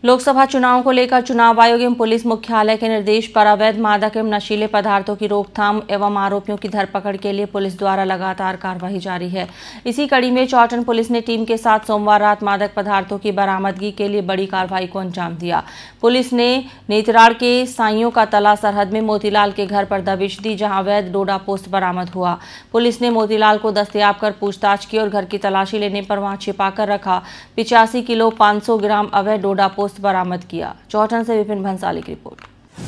लोकसभा चुनाव को लेकर चुनाव आयोग एवं पुलिस मुख्यालय के निर्देश पर अवैध मादक एवं नशीले पदार्थों की रोकथाम एवं आरोपियों की धरपकड़ के लिए पुलिस द्वारा लगातार कार्रवाई जारी है। इसी कड़ी में चौटन पुलिस ने टीम के साथ सोमवार रात मादक पदार्थों की बरामदगी के लिए बड़ी कार्रवाई को अंजाम दिया। पुलिस ने नेत्राड़ के साइयों का तला सरहद में मोतीलाल के घर पर दबिश दी, जहां अवैध डोडा पोस्ट बरामद हुआ। पुलिस ने मोतीलाल को दस्तयाब कर पूछताछ की और घर की तलाशी लेने पर वहां छिपाकर रखा 85 किलो 500 ग्राम अवैध डोडा पोस्ट बरामद किया। चौटन से विपिन भंसाली की रिपोर्ट।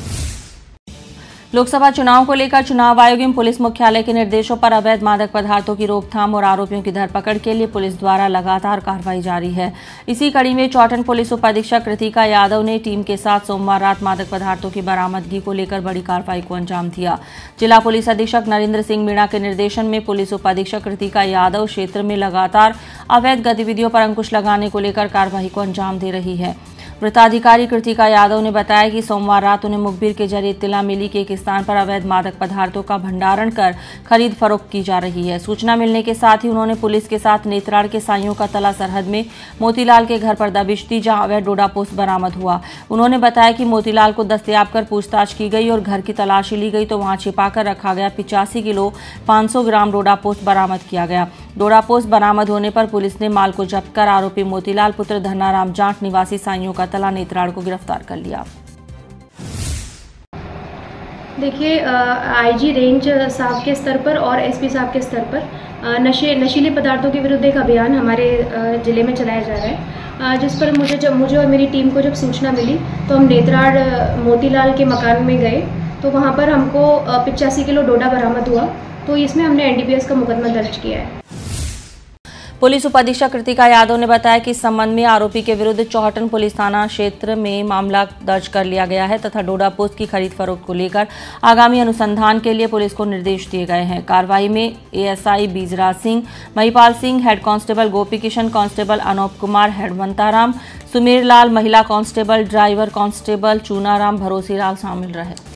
लोकसभा चुनाव को लेकर चुनाव आयोग एवं पुलिस मुख्यालय के निर्देशों पर अवैध मादक पदार्थों की रोकथाम और आरोपियों की धरपकड़ के लिए पुलिस द्वारा लगातार कार्रवाई जारी है। इसी कड़ी में चौटन पुलिस उपाधीक्षक कृतिका यादव ने टीम के साथ सोमवार रात मादक पदार्थों की बरामदगी को लेकर बड़ी कार्रवाई को अंजाम दिया। जिला पुलिस अधीक्षक नरेंद्र सिंह मीणा के निर्देशन में पुलिस उपाधीक्षक कृतिका यादव क्षेत्र में लगातार अवैध गतिविधियों पर अंकुश लगाने को लेकर कार्रवाई को अंजाम दे रही है। वृत्ताधिकारी कृतिका यादव ने बताया कि सोमवार रात उन्हें मुखबिर के जरिए इत्तला मिली कि एक स्थान पर अवैध मादक पदार्थों का भंडारण कर खरीद फरोख्त की जा रही है। सूचना मिलने के साथ ही उन्होंने पुलिस के साथ नेत्राड़ के साइयों का तला सरहद में मोतीलाल के घर पर दबिश दी, जहां अवैध डोडा पोस्ट बरामद हुआ। उन्होंने बताया कि मोतीलाल को दस्तयाब कर पूछताछ की गई और घर की तलाशी ली गई तो वहां छिपाकर रखा गया 85 किलो 500 ग्राम डोडा पोस्ट बरामद किया गया। डोडा पोस्ट बरामद होने पर पुलिस ने माल को जब्त कर आरोपी मोतीलाल पुत्र धन्नाराम जाट निवासी साइयों का तला नेत्राड़ को गिरफ्तार कर लिया। देखिए, आईजी रेंज साहब के स्तर पर और एसपी साहब के स्तर पर नशीले पदार्थों के विरुद्ध एक अभियान हमारे जिले में चलाया जा रहा है, जिस पर मुझे और मेरी टीम को जब सूचना मिली तो हम नेत्राड़ मोतीलाल के मकान में गए तो वहाँ पर हमको 85 किलो डोडा बरामद हुआ। तो इसमें हमने एनडीपीएस का मुकदमा दर्ज किया है। पुलिस उपाधीक्षक कृतिका यादव ने बताया कि इस संबंध में आरोपी के विरुद्ध चौहटन पुलिस थाना क्षेत्र में मामला दर्ज कर लिया गया है तथा डोडा पोस्ट की खरीद फरोख्त को लेकर आगामी अनुसंधान के लिए पुलिस को निर्देश दिए गए हैं। कार्रवाई में ASI Bijraj Singh, Mahipal Singh, head constable Gopi Kishan, constable Anoop Kumar, हेडवंताराम, सुमेर लाल, महिला constable, driver constable Chunaram, Bharosilal शामिल रहे।